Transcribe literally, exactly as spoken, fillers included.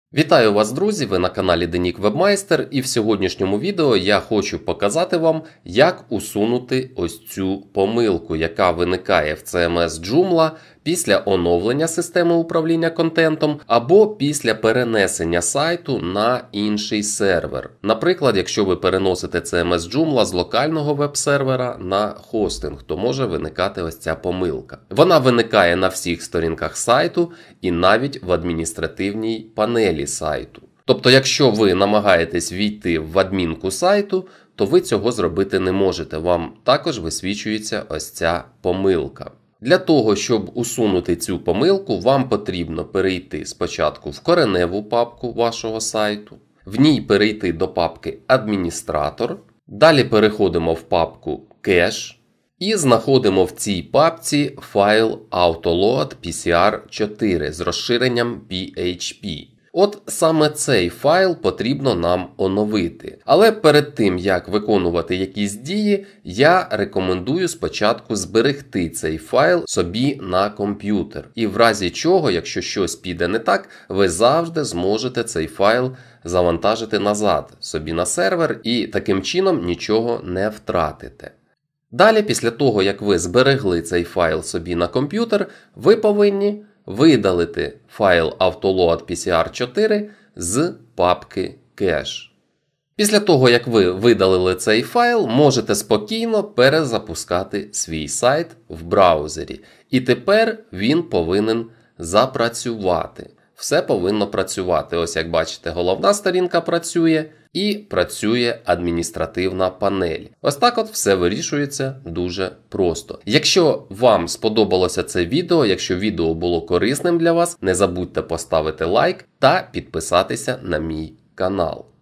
Вітаю вас, друзі! Ви на каналі Денік Вебмайстер, і в сьогоднішньому відео я хочу показати вам, як усунути ось цю помилку, яка виникає в сі ем ес Joomla після оновлення системи управління контентом або після перенесення сайту на інший сервер. Наприклад, якщо ви переносите сі ем ес Joomla з локального веб-сервера на хостинг, то може виникати ось ця помилка. Вона виникає на всіх сторінках сайту і навіть в адміністративній панелі сайту. Тобто, якщо ви намагаєтесь війти в адмінку сайту, то ви цього зробити не можете. Вам також висвічується ось ця помилка. Для того, щоб усунути цю помилку, вам потрібно перейти спочатку в кореневу папку вашого сайту, в ній перейти до папки «Адміністратор», далі переходимо в папку «Кеш» і знаходимо в цій папці файл autoload пі сі ар чотири з розширенням пі ейч пі. От саме цей файл потрібно нам оновити. Але перед тим, як виконувати якісь дії, я рекомендую спочатку зберегти цей файл собі на комп'ютер. І в разі чого, якщо щось піде не так, ви завжди зможете цей файл завантажити назад собі на сервер і таким чином нічого не втратите. Далі, після того, як ви зберегли цей файл собі на комп'ютер, ви повинні видалити файл autoload пі сі ар чотири з папки «Кеш». Після того, як ви видалили цей файл, можете спокійно перезапускати свій сайт в браузері. І тепер він повинен запрацювати. Все повинно працювати. Ось як бачите, головна сторінка працює і працює адміністративна панель. Ось так от все вирішується дуже просто. Якщо вам сподобалося це відео, якщо відео було корисним для вас, не забудьте поставити лайк та підписатися на мій канал.